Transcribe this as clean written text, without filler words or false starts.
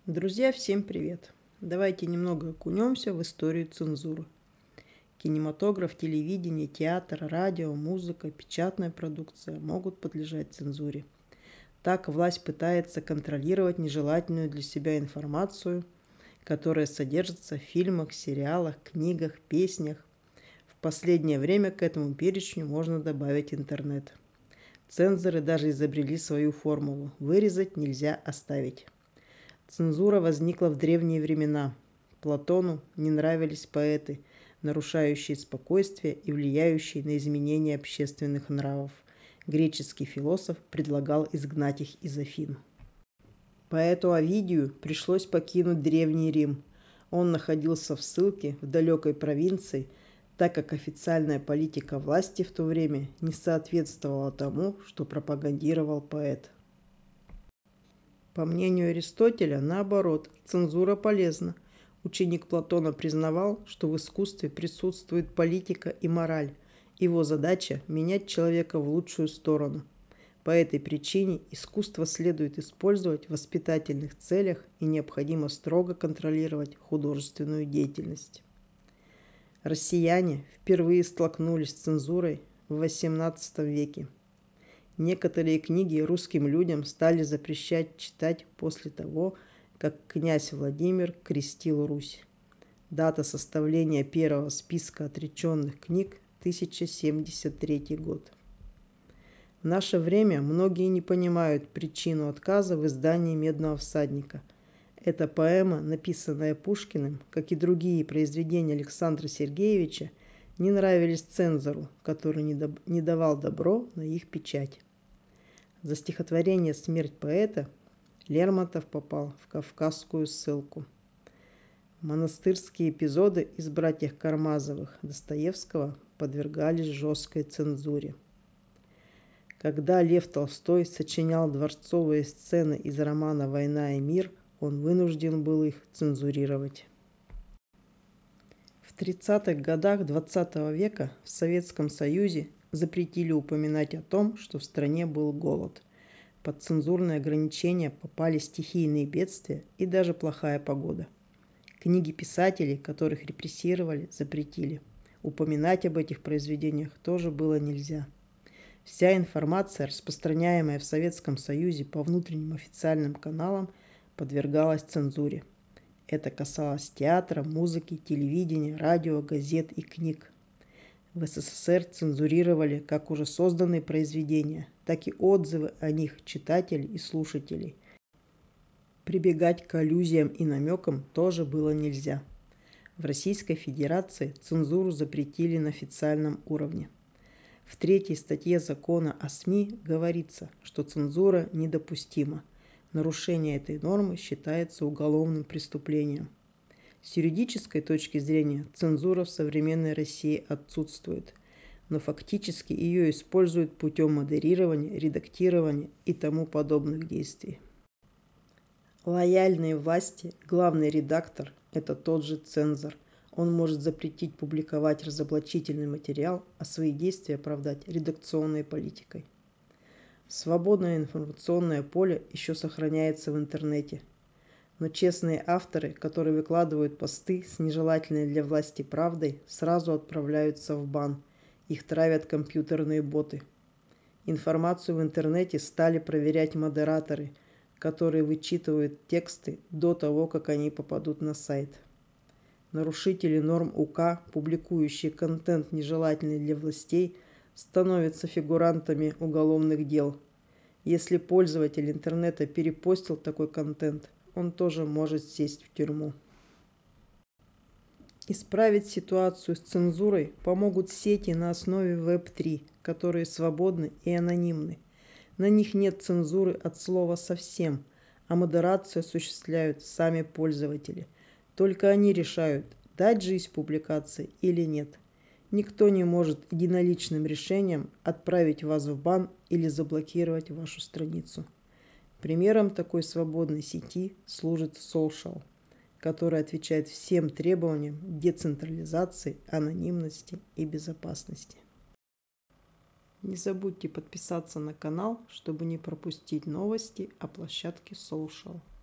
Друзья, всем привет! Давайте немного окунемся в историю цензуры. Кинематограф, телевидение, театр, радио, музыка, печатная продукция могут подлежать цензуре. Так власть пытается контролировать нежелательную для себя информацию, которая содержится в фильмах, сериалах, книгах, песнях. В последнее время к этому перечню можно добавить интернет. Цензоры даже изобрели свою формулу – вырезать нельзя оставить. Цензура возникла в древние времена. Платону не нравились поэты, нарушающие спокойствие и влияющие на изменение общественных нравов. Греческий философ предлагал изгнать их из Афин. Поэту Овидию пришлось покинуть Древний Рим. Он находился в ссылке в далекой провинции, так как официальная политика власти в то время не соответствовала тому, что пропагандировал поэт. По мнению Аристотеля, наоборот, цензура полезна. Ученик Платона признавал, что в искусстве присутствует политика и мораль. Его задача – менять человека в лучшую сторону. По этой причине искусство следует использовать в воспитательных целях и необходимо строго контролировать художественную деятельность. Россияне впервые столкнулись с цензурой в XVIII веке. Некоторые книги русским людям стали запрещать читать после того, как князь Владимир крестил Русь. Дата составления первого списка отреченных книг – 1073 год. В наше время многие не понимают причину отказа в издании «Медного всадника». Эта поэма, написанная Пушкиным, как и другие произведения Александра Сергеевича, не нравились цензору, который не давал добро на их печать. За стихотворение «Смерть поэта» Лермонтов попал в кавказскую ссылку. Монастырские эпизоды из «Братьев Кармазовых» Достоевского подвергались жесткой цензуре. Когда Лев Толстой сочинял дворцовые сцены из романа «Война и мир», он вынужден был их цензурировать. В 30-х годах XX века в Советском Союзе запретили упоминать о том, что в стране был голод. Под цензурные ограничения попали стихийные бедствия и даже плохая погода. Книги писателей, которых репрессировали, запретили. Упоминать об этих произведениях тоже было нельзя. Вся информация, распространяемая в Советском Союзе по внутренним официальным каналам, подвергалась цензуре. Это касалось театра, музыки, телевидения, радио, газет и книг. В СССР цензурировали как уже созданные произведения, так и отзывы о них читателей и слушателей. Прибегать к аллюзиям и намекам тоже было нельзя. В Российской Федерации цензуру запретили на официальном уровне. В 3-й статье закона о СМИ говорится, что цензура недопустима. Нарушение этой нормы считается уголовным преступлением. С юридической точки зрения цензура в современной России отсутствует, но фактически ее используют путем модерирования, редактирования и тому подобных действий. Лояльные власти, главный редактор – это тот же цензор. Он может запретить публиковать разоблачительный материал, а свои действия оправдать редакционной политикой. Свободное информационное поле еще сохраняется в интернете. Но честные авторы, которые выкладывают посты с нежелательной для власти правдой, сразу отправляются в бан. Их травят компьютерные боты. Информацию в интернете стали проверять модераторы, которые вычитывают тексты до того, как они попадут на сайт. Нарушители норм УК, публикующие контент нежелательный для властей, становятся фигурантами уголовных дел. Если пользователь интернета перепостил такой контент, он тоже может сесть в тюрьму. Исправить ситуацию с цензурой помогут сети на основе Web3, которые свободны и анонимны. На них нет цензуры от слова совсем, а модерацию осуществляют сами пользователи. Только они решают, дать жизнь публикации или нет. Никто не может единоличным решением отправить вас в бан или заблокировать вашу страницу. Примером такой свободной сети служит Social, которая отвечает всем требованиям децентрализации, анонимности и безопасности. Не забудьте подписаться на канал, чтобы не пропустить новости о площадке Social.